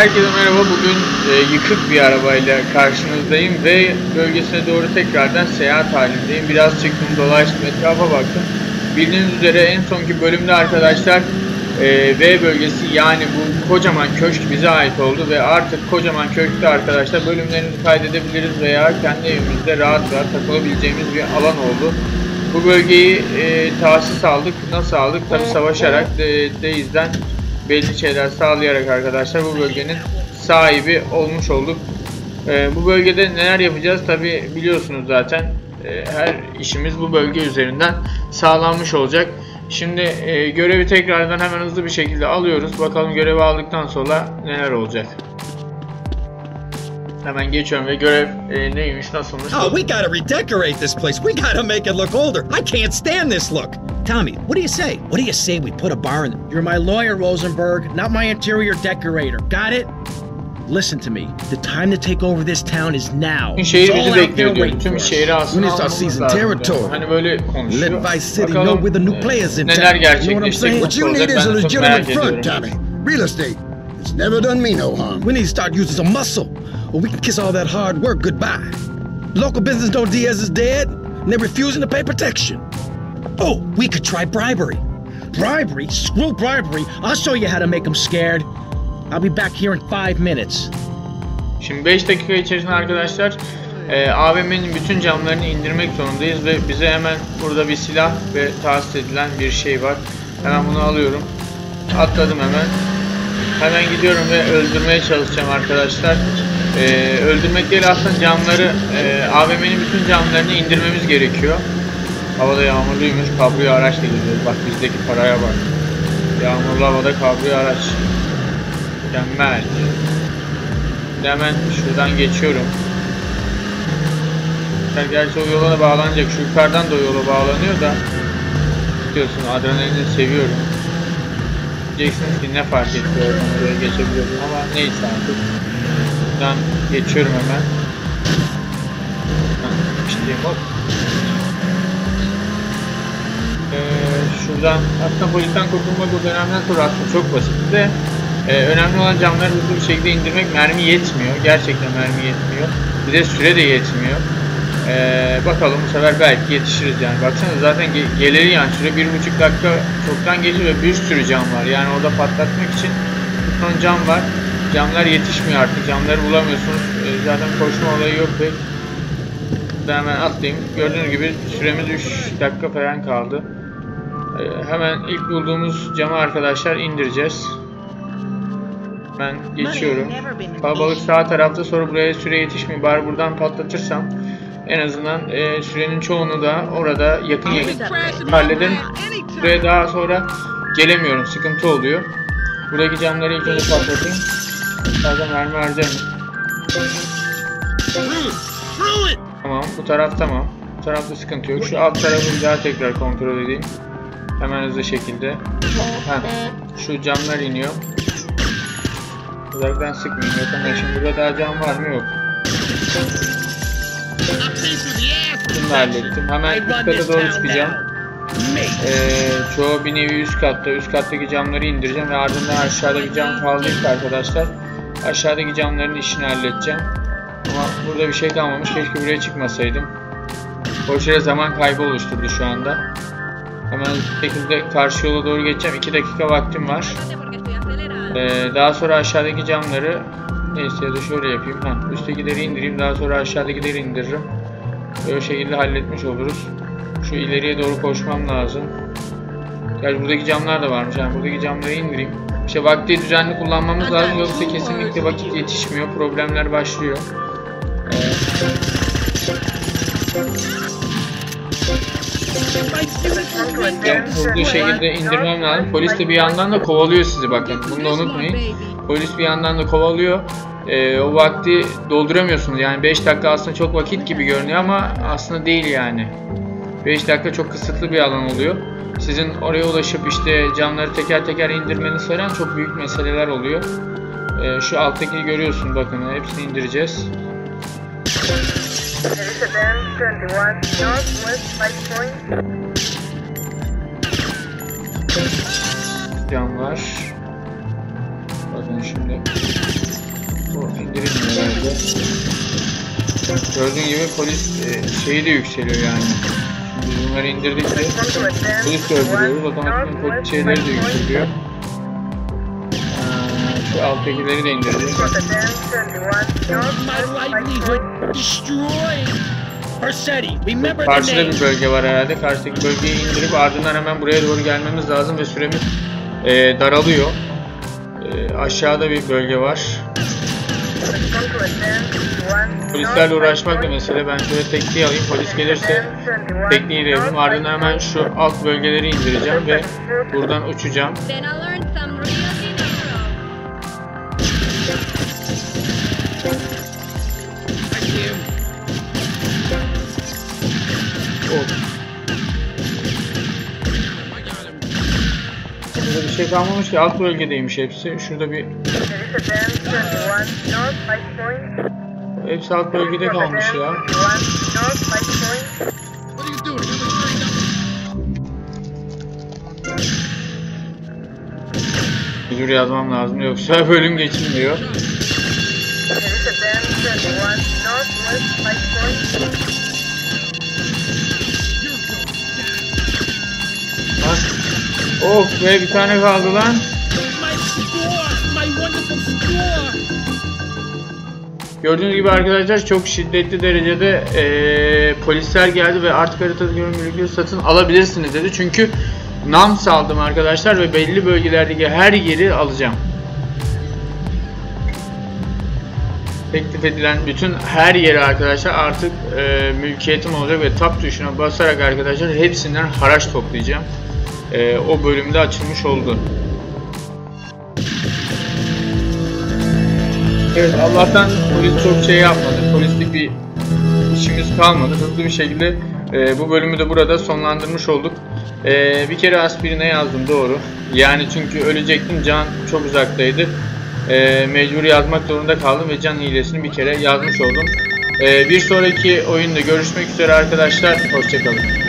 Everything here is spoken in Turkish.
Herkese merhaba. Bugün yıkık bir arabayla karşınızdayım ve bölgesine doğru tekrardan seyahat halindeyim. Biraz çıktım, dolaştım, etrafa baktım. Bildiğiniz üzere en sonki bölümde arkadaşlar V bölgesi, yani bu kocaman köşk bize ait oldu ve artık kocaman köşkte arkadaşlar bölümlerimizi kaydedebiliriz veya kendi evimizde rahat takılabileceğimiz bir alan oldu. Bu bölgeyi tahsis aldık. Nasıl aldık? Tabi savaşarak, Deiz'den belli şeyler sağlayarak arkadaşlar bu bölgenin sahibi olmuş olduk. Bu bölgede neler yapacağız? Tabi biliyorsunuz zaten her işimiz bu bölge üzerinden sağlanmış olacak. Şimdi görevi tekrardan hemen hızlı bir şekilde alıyoruz. Bakalım görevi aldıktan sonra neler olacak. Hemen geçiyorum ve görev neymiş, nasılmış? Oh, we gotta redecorate this place. We gotta make it look older. I can't stand this look. Tommy, what do you say? What do you say we put a bar in? You're my lawyer, Rosenberg, not my interior decorator. Got it? Listen to me. The time to take over this town is now. Tüm şehir bizi bekliyor diyor. Tüm şehri aslında almamız lazım. Hani böyle konuşuyor. Bakalım neler gerçekleşecek. What you need is a legitimate front, Tommy. Real estate. It's never done me no harm. We need to start using some muscle, or we can kiss all that hard work goodbye. Local business know Diaz is dead, and they're refusing to pay protection. Oh, we could try bribery. Bribery? Screw bribery. I'll show you how to make them scared. I'll be back here in 5 minutes. Şimdi 5 dakika içerisinde arkadaşlar AVM'nin bütün camlarını indirmek zorundayız ve bize hemen burada bir silah ve tahsis edilen bir şey var. Hemen bunu alıyorum. Atladım hemen. Hemen gidiyorum ve öldürmeye çalışacağım arkadaşlar. Öldürmek değil, aslında camları, AVM'nin bütün camlarını indirmemiz gerekiyor. Havada yağmurluymuş, kabrio araçla gidiyoruz. Bak bizdeki paraya bak. Yağmurlu havada kabrio araç. Mükemmel. Hemen şuradan geçiyorum. Gerçi o yola da bağlanacak. Şu yukarıdan da o yola bağlanıyor da. Biliyorsun, adrenalini seviyorum. Diyeceksiniz ki ne fark etti, oradan oraya geçebiliyorum ama neyse artık. Buradan geçiyorum hemen. İşte hop. Şuradan aslında polisten kurtulmak o dönemden sonra aslında çok basit de önemli olan camları hızlı bir şekilde indirmek. Mermi yetmiyor. Gerçekten mermi yetmiyor. Bir de süre de yetmiyor. Bakalım bu sefer belki yetişiriz yani. Baksana zaten geleli yani süre 1,5 dakika çoktan geçiyor ve bir sürü cam var. Yani orada patlatmak için bir ton cam var. Camlar yetişmiyor artık. Camları bulamıyorsunuz. Zaten koşma olayı yok pek. Burada hemen atlayayım. Gördüğünüz gibi süremiz 3 dakika falan kaldı. Hemen ilk bulduğumuz camı arkadaşlar indireceğiz. Ben geçiyorum. Kalabalık sağ tarafta, sonra buraya süre yetişmiyor. Bari buradan patlatırsam en azından sürenin çoğunu da orada yakın hallederim. Buraya daha sonra gelemiyorum. Sıkıntı oluyor. Buradaki camları ilk önce patlatayım. Zaten mermi harcamayayım. Tamam. Bu taraf tamam. Bu tarafta sıkıntı yok. Şu alt tarafı daha tekrar kontrol edeyim. Hemen hızlı şekilde. Şu camlar iniyor. Uzaktan sıkmayayım. Yakınlar. Şimdi burada daha cam var mı? Yok. Bunu da hallettim. Hemen üst kata doğru çıkacağım. Çoğu bir nevi üst katta. Üst kattaki camları indireceğim ve ardından aşağıdaki cam kaldıysa arkadaşlar aşağıdaki camların işini halledeceğim. Ama burada bir şey kalmamış. Keşke buraya çıkmasaydım. Boş yere zaman kaybı oluşturdu şu anda. Hemen bir şekilde karşı yola doğru geçeceğim. 2 dakika vaktim var. Daha sonra aşağıdaki camları, neyse ya da şöyle yapayım. Üsttekileri indireyim. Daha sonra aşağıdakileri indiririm. Böyle şekilde halletmiş oluruz. Şu ileriye doğru koşmam lazım. Yani buradaki camlar da varmış. Yani buradaki camları indireyim. İşte vakti düzenli kullanmamız lazım. Yoksa kesinlikle vakit yetişmiyor. Problemler başlıyor. Hızlı şekilde indirmem lazım. Polis de bir yandan da kovalıyor sizi, bakın. Bunu da unutmayın. Polis bir yandan da kovalıyor. O vakti dolduramıyorsunuz. Yani 5 dakika aslında çok vakit gibi görünüyor ama aslında değil yani. 5 dakika çok kısıtlı bir alan oluyor. Sizin oraya ulaşıp işte camları teker teker indirmeniz falan çok büyük meseleler oluyor. Şu alttakini görüyorsun, bakın. Hepsini indireceğiz. Cam var. Bakın şimdi. O indirilmiyor herhalde. Gördüğün gibi polis şeyi de yükseliyor yani. Şimdi bunları indirdikçe polis de öldürüyoruz. Otomatikman polis şeyleri de yükseliyor. Şu alttakileri de indirdik. Karşıda bir bölge var herhalde. Karşıdaki bölgeyi indirip ardından hemen buraya doğru gelmemiz lazım ve süremiz daralıyor. Aşağıda bir bölge var. Polislerle uğraşmak da mesele. Ben şöyle tekniği alayım. Polis gelirse tekniği de yapayım. Ardından hemen şu alt bölgeleri indireceğim ve buradan uçacağım. Burada bir şey kalmamış ki, alt bölgedeymiş hepsi. Şurada bir... Hepsi alt bölgede kalmış ya. Müdür yazmam lazım yoksa bölüm geçilmiyor. Of be, bir tane kaldı lan. Gördüğünüz gibi arkadaşlar çok şiddetli derecede polisler geldi ve artık haritada görünümlülükleri satın alabilirsiniz dedi. Çünkü nam saldım arkadaşlar ve belli bölgelerdeki her yeri alacağım. Teklif edilen bütün her yeri arkadaşlar artık mülkiyetim olacak ve tab tuşuna basarak arkadaşlar hepsinden haraç toplayacağım. O bölümde açılmış oldu. Evet, Allah'tan polis çok şey yapmadı. Polislik bir işimiz kalmadı. Hızlı bir şekilde bu bölümü de burada sonlandırmış olduk. Bir kere aspirine yazdım, doğru. Yani çünkü ölecektim, can çok uzaktaydı. Mecbur yazmak zorunda kaldım ve can hilesini bir kere yazmış oldum. Bir sonraki oyunda görüşmek üzere arkadaşlar. Hoşça kalın.